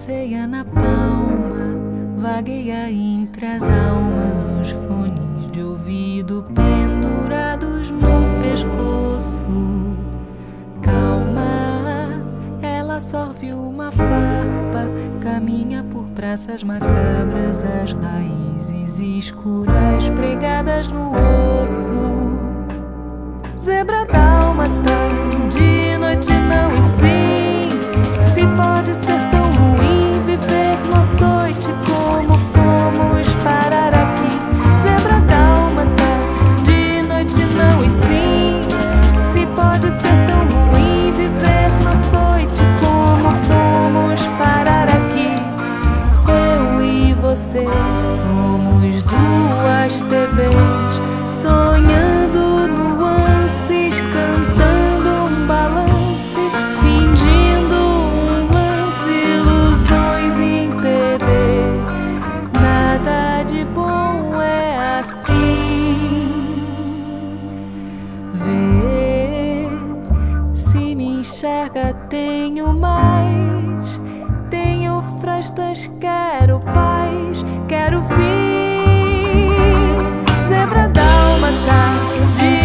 passeia na palma, vagueia entre as almas, os fones de ouvido pendurados no pescoço. Calma, ela sorve uma farpa, caminha por praças macabras, as raízes escuras pregadas no osso. Zebra dálmata, de noite não e sim. Se pode ser tão ruim viver no açoite como fomos parar aqui. Zebra dálmata, de noite não e sim. Se pode ser tão ruim viver no açoite como fomos parar aqui. Eu e você somos duas TVs, sonhando nuances, cantando um balance, fingindo um lance, ilusões em TV. Nada de bom é assim. Vê se me enxerga, tenho mais. Tenho frestas, quero paz, quero fim. Zebra dálmata, de